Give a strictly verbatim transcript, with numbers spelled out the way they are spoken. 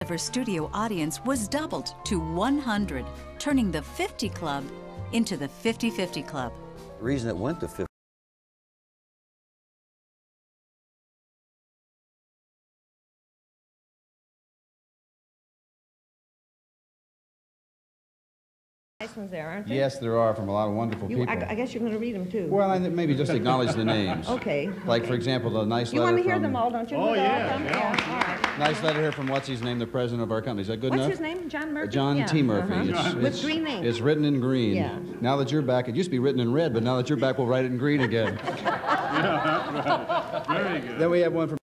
ever studio audience was doubled to one hundred, turning the fifty Club into the fifty fifty Club. The reason it went to fifty Nice ones there, aren't there? Yes, there are, from a lot of wonderful You, people. I, I guess you're going to read them too. Well, and maybe just acknowledge the names. Okay. Like, okay. for example, the nice you letter want to hear from... them all, don't you? Oh, Read yeah, all of them? yeah. yeah. All right. Nice letter here from what's his name, the president of our company. Is that good What's enough? his name? John Murphy? Uh, John yeah. T. Murphy. Uh-huh. It's, With it's, green ink. It's written in green. Yeah. Now that you're back, it used to be written in red, but now that you're back, we'll write it in green again. Yeah, that's right. Very good. Then we have one from...